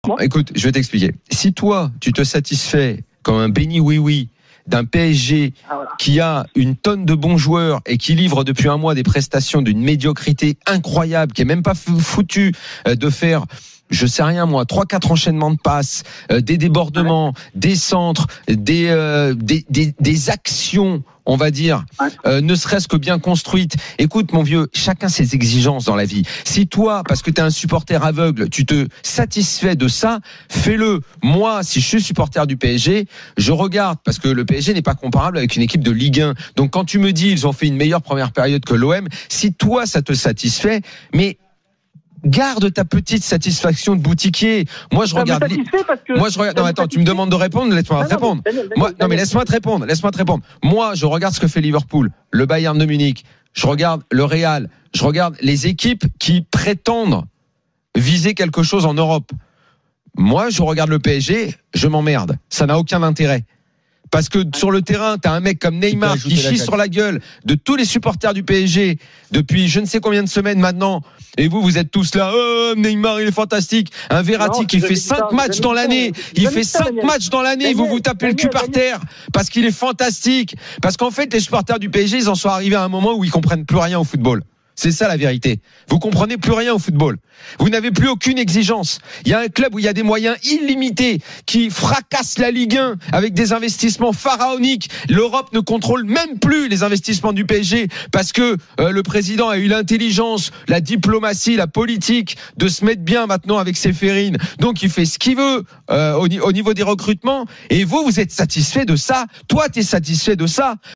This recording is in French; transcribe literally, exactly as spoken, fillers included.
Bon, écoute, je vais t'expliquer. Si toi, tu te satisfais comme un béni oui-oui d'un P S G Ah, voilà. qui a une tonne de bons joueurs et qui livre depuis un mois des prestations d'une médiocrité incroyable, qui est même pas foutu de faire, je sais rien moi, trois quatre enchaînements de passes, euh, des débordements, ouais. des centres, des, euh, des, des, des actions, on va dire, ouais. euh, ne serait-ce que bien construites. Écoute mon vieux, chacun ses exigences dans la vie. Si toi, parce que tu es un supporter aveugle, tu te satisfais de ça, fais-le. Moi, si je suis supporter du P S G, je regarde, parce que le P S G n'est pas comparable avec une équipe de Ligue un. Donc quand tu me dis ils ont fait une meilleure première période que l'O M, si toi ça te satisfait, mais garde ta petite satisfaction de boutiquier. Moi, je regarde. Que Moi, je regarde. Non, attends, tu me demandes de répondre. Laisse-moi te répondre. Daniel, Daniel, Moi, Daniel. Non, mais laisse-moi te répondre. Laisse-moi te répondre. Moi, je regarde ce que fait Liverpool, le Bayern de Munich. Je regarde le Real. Je regarde les équipes qui prétendent viser quelque chose en Europe. Moi, je regarde le P S G. Je m'emmerde. Ça n'a aucun intérêt. Parce que sur le terrain, t'as un mec comme Neymar qui chie sur la gueule de tous les supporters du P S G depuis je ne sais combien de semaines maintenant. Et vous, vous êtes tous là. Oh, Neymar, il est fantastique. Un Verratti qui fait cinq matchs dans l'année. Il fait cinq matchs dans l'année. Vous vous tapez le cul par terre parce qu'il est fantastique. Parce qu'en fait, les supporters du P S G, ils en sont arrivés à un moment où ils comprennent plus rien au football. C'est ça la vérité. Vous comprenez plus rien au football. Vous n'avez plus aucune exigence. Il y a un club où il y a des moyens illimités qui fracassent la Ligue un avec des investissements pharaoniques. L'Europe ne contrôle même plus les investissements du P S G parce que euh, le président a eu l'intelligence, la diplomatie, la politique de se mettre bien maintenant avec Séphérine. Donc il fait ce qu'il veut euh, au, au niveau des recrutements. Et vous, vous êtes satisfait de ça. Toi, tu es satisfait de ça.